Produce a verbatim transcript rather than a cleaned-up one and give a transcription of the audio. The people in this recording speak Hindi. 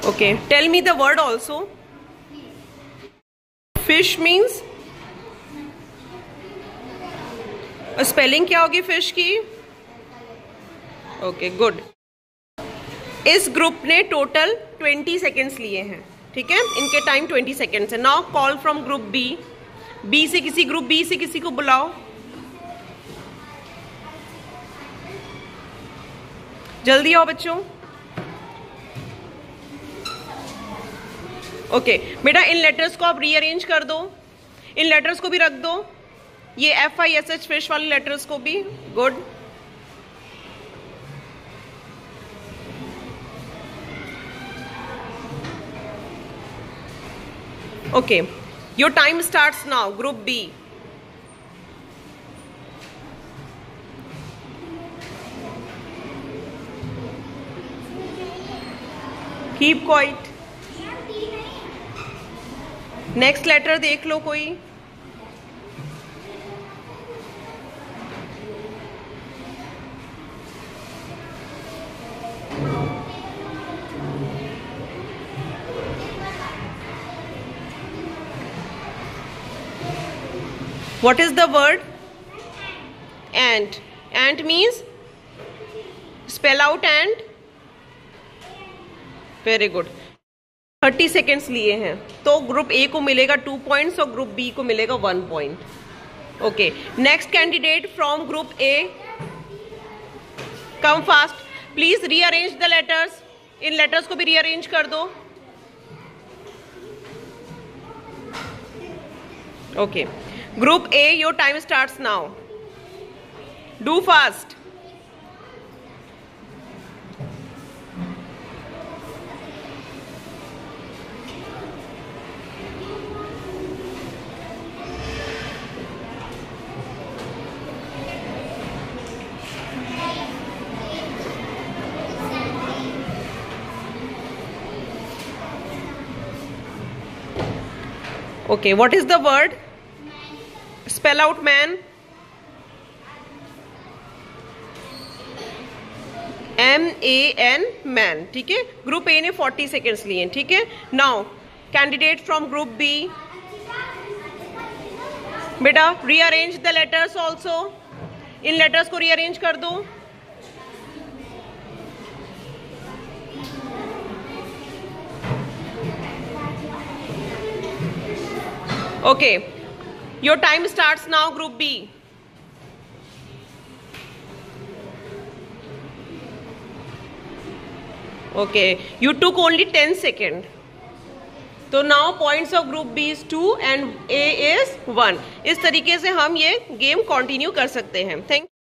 Okay, tell me the word also. Fish means spelling क्या होगी फिश की? Okay good. इस ग्रुप ने टोटल ट्वेंटी सेकेंड्स लिए हैं, ठीक है, इनके टाइम ट्वेंटी सेकेंड्स है। Now call from group B. B से किसी ग्रुप बी से किसी को बुलाओ, जल्दी आओ बच्चों। ओके बेटा, इन लेटर्स को आप रीअरेंज कर दो, इन लेटर्स को भी रख दो, ये F I S H fish वाले लेटर्स को भी। Good. Okay, your time starts now, group B. Keep quiet. Next letter देख लो कोई। What is the word? Ant. Ant means spell out ant. Very good. Thirty seconds लिए हैं, तो ग्रुप ए को मिलेगा टू पॉइंट्स और ग्रुप बी को मिलेगा one point. Okay, next candidate from group A, come fast please. Rearrange the letters, इन लेटर्स को भी रीअरेंज कर दो। Okay, group A, your time starts now, do fast. Okay, what is the word? Spell out man. M A N man, ठीक है। ग्रुप ए ने फोर्टी सेकेंड्स लिए हैं, ठीक है। Now candidate from group B, बेटा रीअरेंज द लेटर्स ऑल्सो, इन लेटर्स को रीअरेंज कर दो। Okay, your time starts now, group B. Okay, you took only ten seconds. So now points of group B is two and A is one. इस तरीके से हम ये गेम कंटिन्यू कर सकते हैं। थैंक